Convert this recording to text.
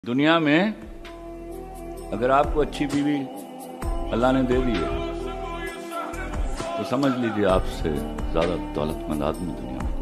दुनिया में अगर आपको अच्छी बीवी अल्लाह ने दे दी है तो समझ लीजिए आपसे ज्यादा दौलतमंद आदमी दुनिया में